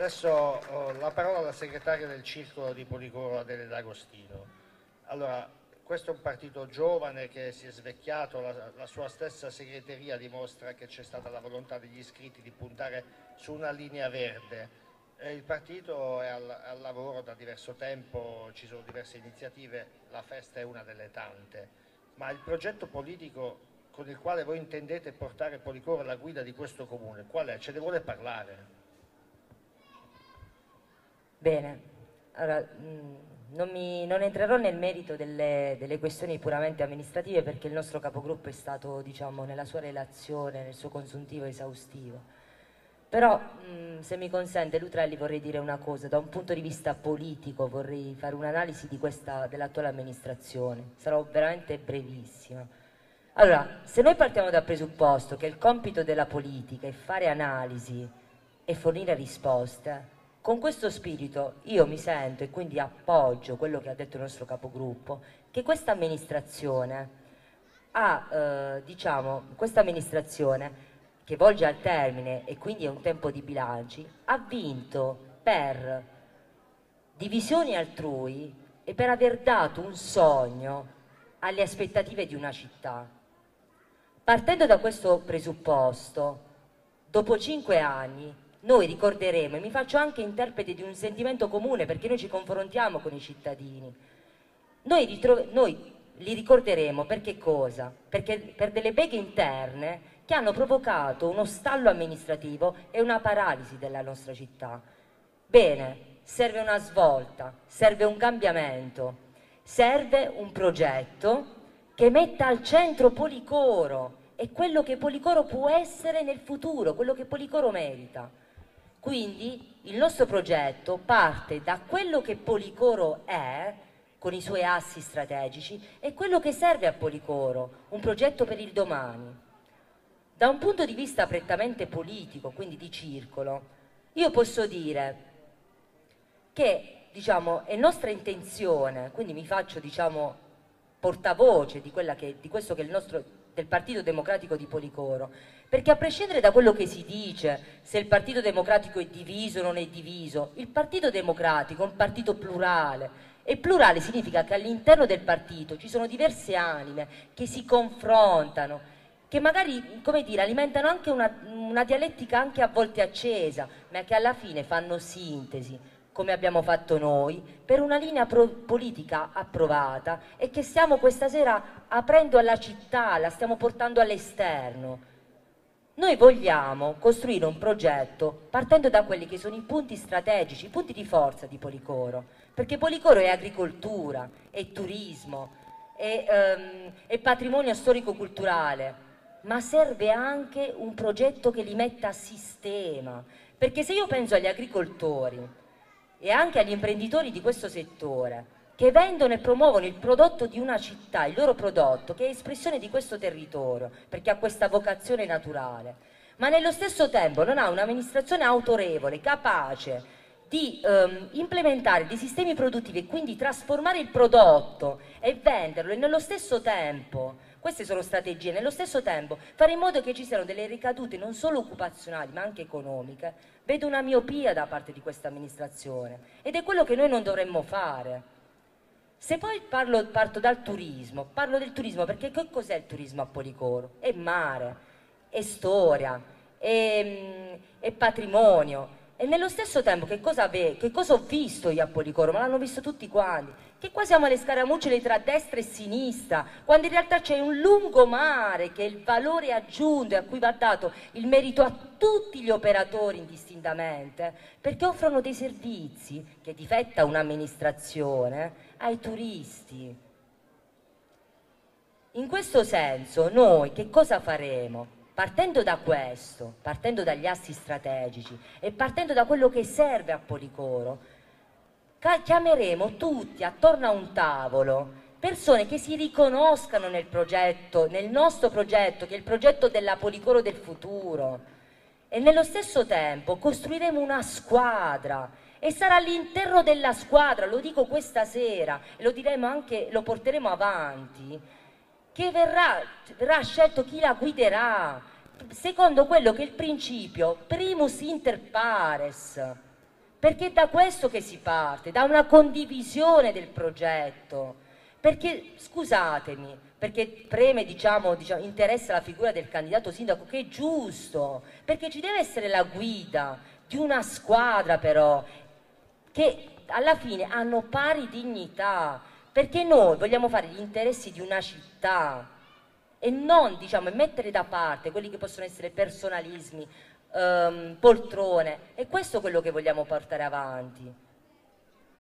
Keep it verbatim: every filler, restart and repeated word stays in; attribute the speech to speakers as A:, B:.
A: adesso ho la parola alla segretaria del Circolo di Policoro, Adele D'Agostino. Allora, questo è un partito giovane che si è svecchiato, la, la sua stessa segreteria dimostra che c'è stata la volontà degli iscritti di puntare su una linea verde. Eh, il partito è al, al lavoro da diverso tempo, ci sono diverse iniziative, la festa è una delle tante, ma il progetto politico con il quale voi intendete portare Policoro alla guida di questo comune, qual è? Ce ne vuole parlare?
B: Bene, allora, mh, non, mi, non entrerò nel merito delle, delle questioni puramente amministrative perché il nostro capogruppo è stato, diciamo, nella sua relazione, nel suo consuntivo esaustivo. Però, mh, se mi consente, Lutrelli, vorrei dire una cosa, da un punto di vista politico vorrei fare un'analisi di questa, dell'attuale amministrazione, sarò veramente brevissima. Allora, se noi partiamo dal presupposto che il compito della politica è fare analisi e fornire risposte, con questo spirito io mi sento, e quindi appoggio quello che ha detto il nostro capogruppo, che questa amministrazione ha, eh, diciamo, questa amministrazione che volge al termine e quindi è un tempo di bilanci, ha vinto per divisioni altrui e per aver dato un sogno alle aspettative di una città. Partendo da questo presupposto, dopo cinque anni noi ricorderemo, e mi faccio anche interprete di un sentimento comune perché noi ci confrontiamo con i cittadini, noi, noi li ricorderemo per che cosa? Perché per delle beghe interne che hanno provocato uno stallo amministrativo e una paralisi della nostra città. Bene, serve una svolta, serve un cambiamento, serve un progetto che metta al centro Policoro e quello che Policoro può essere nel futuro, quello che Policoro merita. Quindi il nostro progetto parte da quello che Policoro è, con i suoi assi strategici, e quello che serve a Policoro, un progetto per il domani. Da un punto di vista prettamente politico, quindi di circolo, io posso dire che, diciamo, è nostra intenzione, quindi mi faccio, diciamo, portavoce di, quella che, di questo che è il nostro, del Partito Democratico di Policoro, perché a prescindere da quello che si dice, se il Partito Democratico è diviso o non è diviso, il Partito Democratico è un partito plurale, e plurale significa che all'interno del partito ci sono diverse anime che si confrontano, che magari, come dire, alimentano anche una, una dialettica anche a volte accesa, ma che alla fine fanno sintesi, come abbiamo fatto noi, per una linea politica approvata e che stiamo questa sera aprendo alla città, la stiamo portando all'esterno. Noi vogliamo costruire un progetto partendo da quelli che sono i punti strategici, i punti di forza di Policoro, perché Policoro è agricoltura, è turismo, è, um, è patrimonio storico-culturale, ma serve anche un progetto che li metta a sistema, perché se io penso agli agricoltori e anche agli imprenditori di questo settore che vendono e promuovono il prodotto di una città, il loro prodotto, che è espressione di questo territorio, perché ha questa vocazione naturale, ma nello stesso tempo non ha un'amministrazione autorevole, capace di ehm, implementare dei sistemi produttivi e quindi trasformare il prodotto e venderlo, e nello stesso tempo, queste sono strategie, nello stesso tempo fare in modo che ci siano delle ricadute non solo occupazionali ma anche economiche, vedo una miopia da parte di questa amministrazione ed è quello che noi non dovremmo fare. Se poi parlo, parto dal turismo, parlo del turismo perché che cos'è il turismo a Policoro? È mare, è storia, è, è patrimonio. E nello stesso tempo che cosa, ave, che cosa ho visto io a Policoro? Ma l'hanno visto tutti quanti. Che qua siamo alle scaramucce tra destra e sinistra, quando in realtà c'è un lungomare che è il valore aggiunto e a cui va dato il merito a tutti gli operatori indistintamente, perché offrono dei servizi che difetta un'amministrazione ai turisti. In questo senso noi che cosa faremo? Partendo da questo, partendo dagli assi strategici e partendo da quello che serve a Policoro, chiameremo tutti attorno a un tavolo persone che si riconoscano nel progetto, nel nostro progetto, che è il progetto della Policoro del futuro, e nello stesso tempo costruiremo una squadra e sarà all'interno della squadra, lo dico questa sera e lo diremo anche, lo porteremo avanti, che verrà, verrà scelto chi la guiderà secondo quello che è il principio primus inter pares, perché è da questo che si parte, da una condivisione del progetto. Perché, scusatemi, perché preme, diciamo, diciamo, interessa la figura del candidato sindaco, che è giusto, perché ci deve essere la guida di una squadra però, che alla fine hanno pari dignità, perché noi vogliamo fare gli interessi di una città e non, diciamo, mettere da parte quelli che possono essere personalismi, ehm, poltrone, e questo è quello che vogliamo portare avanti.